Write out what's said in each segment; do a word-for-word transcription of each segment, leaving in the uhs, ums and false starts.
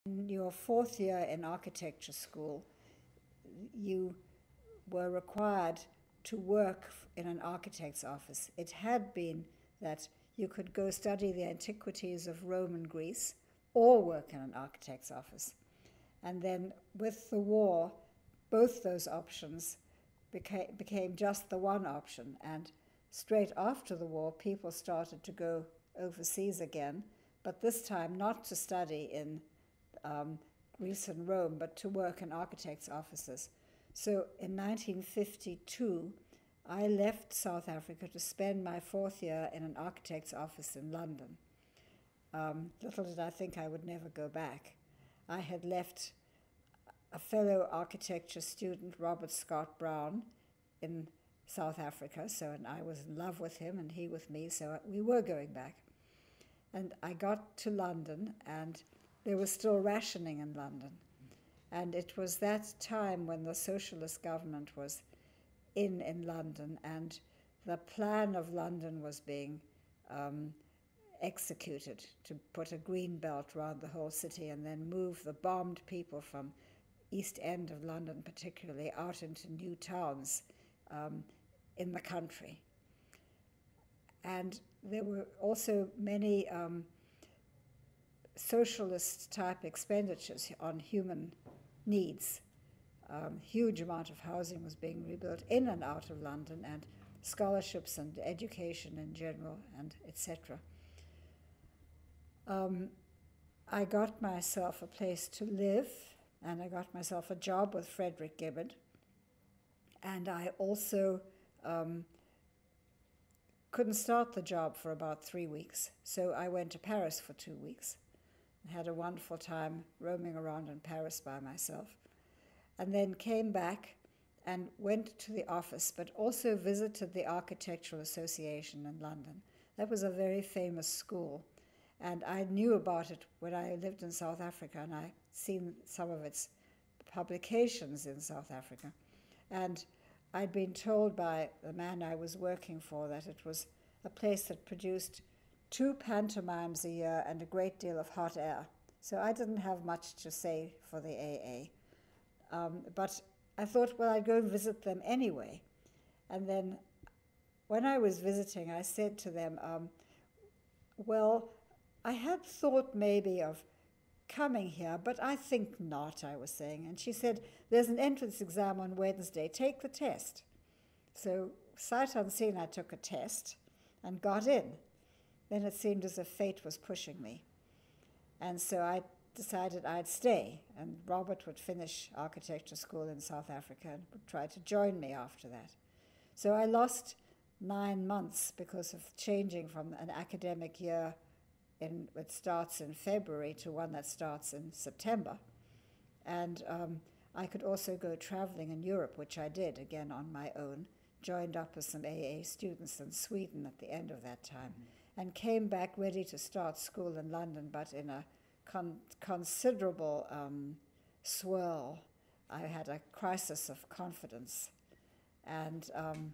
In your fourth year in architecture school, you were required to work in an architect's office. It had been that you could go study the antiquities of Rome and Greece or work in an architect's office. And then with the war, both those options became, became just the one option. And straight after the war, people started to go overseas again, but this time not to study in um, Greece and Rome, but to work in architects' offices. So in nineteen fifty-two, I left South Africa to spend my fourth year in an architect's office in London. Um, little did I think I would never go back. I had left a fellow architecture student, Robert Scott Brown, in South Africa, so and I was in love with him and he with me, so we were going back. And I got to London, and there was still rationing in London. And it was that time when the socialist government was in in London, and the plan of London was being um, executed to put a green belt around the whole city and then move the bombed people from East End of London particularly out into new towns um, in the country. And there were also many um, socialist-type expenditures on human needs. Um, huge amount of housing was being rebuilt in and out of London, and scholarships and education in general, and et cetera. Um, I got myself a place to live, and I got myself a job with Frederick Gibberd, and I also um, couldn't start the job for about three weeks, so I went to Paris for two weeks. I had a wonderful time roaming around in Paris by myself, and then came back and went to the office, but also visited the Architectural Association in London. That was a very famous school, and I knew about it when I lived in South Africa, and I'd seen some of its publications in South Africa. And I'd been told by the man I was working for that it was a place that produced two pantomimes a year and a great deal of hot air. So I didn't have much to say for the A A. Um, but I thought, well, I'd go and visit them anyway. And then when I was visiting, I said to them, um, well, I had thought maybe of coming here, but I think not, I was saying. And she said, there's an entrance exam on Wednesday, take the test. So sight unseen, I took a test and got in. Then it seemed as if fate was pushing me. And so I decided I'd stay, and Robert would finish architecture school in South Africa and would try to join me after that. So I lost nine months because of changing from an academic year in, that starts in February to one that starts in September. And um, I could also go traveling in Europe, which I did, again on my own, joined up with some A A students in Sweden at the end of that time, mm-hmm. and came back ready to start school in London, but in a con considerable um, swirl. I had a crisis of confidence. And um,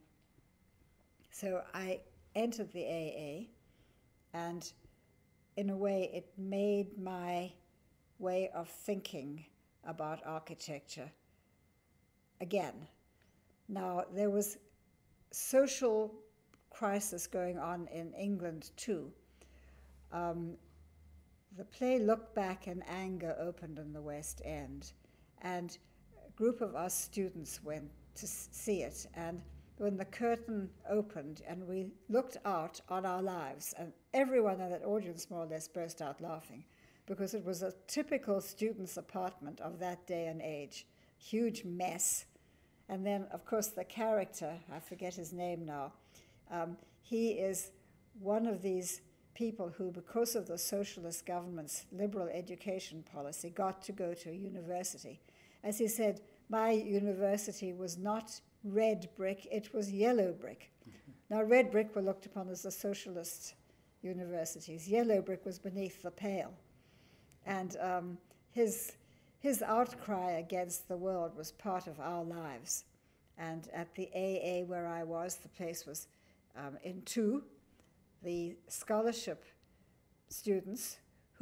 so I entered the A A, and in a way it made my way of thinking about architecture again. Now, there was social crisis going on in England too. Um, the play Look Back in Anger opened in the West End, and a group of us students went to see it. And when the curtain opened and we looked out on our lives, and everyone in that audience more or less burst out laughing, because it was a typical student's apartment of that day and age, huge mess. And then, of course, the character, I forget his name now, um, he is one of these people who, because of the socialist government's liberal education policy, got to go to a university. As he said, my university was not red brick, it was yellow brick. Mm-hmm. Now, red brick were looked upon as the socialist universities. Yellow brick was beneath the pale. And um, his, his outcry against the world was part of our lives. And at the A A where I was, the place was um, in two. The scholarship students, who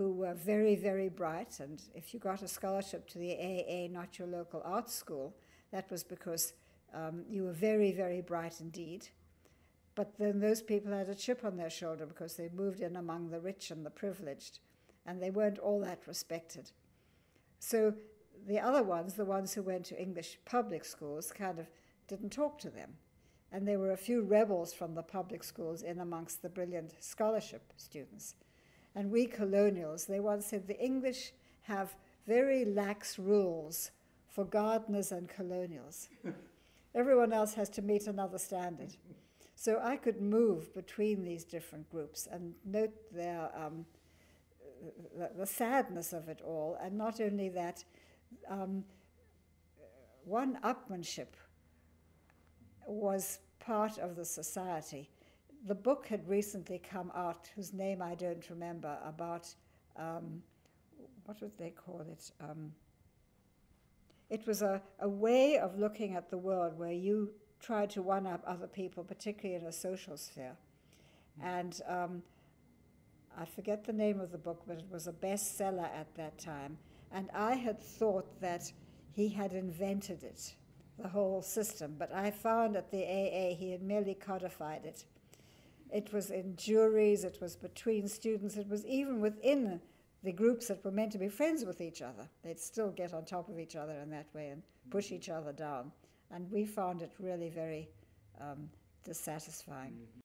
who were very, very bright, and if you got a scholarship to the A A, not your local art school, that was because um, you were very, very bright indeed. But then those people had a chip on their shoulder because they moved in among the rich and the privileged, and they weren't all that respected. So the other ones, the ones who went to English public schools, kind of didn't talk to them. And there were a few rebels from the public schools in amongst the brilliant scholarship students. And we colonials, they once said, the English have very lax rules for gardeners and colonials. Everyone else has to meet another standard. So I could move between these different groups and note their, um, the, the sadness of it all. And not only that, um, one-upmanship was part of the society. The book had recently come out, whose name I don't remember, about, um, what would they call it? Um, it was a, a way of looking at the world where you tried to one-up other people, particularly in a social sphere. And um, I forget the name of the book, but it was a bestseller at that time. And I had thought that he had invented it, the whole system, but I found at the A A he had merely codified it. It was in juries, it was between students, it was even within the groups that were meant to be friends with each other. They'd still get on top of each other in that way and push each other down. And we found it really very um, dissatisfying.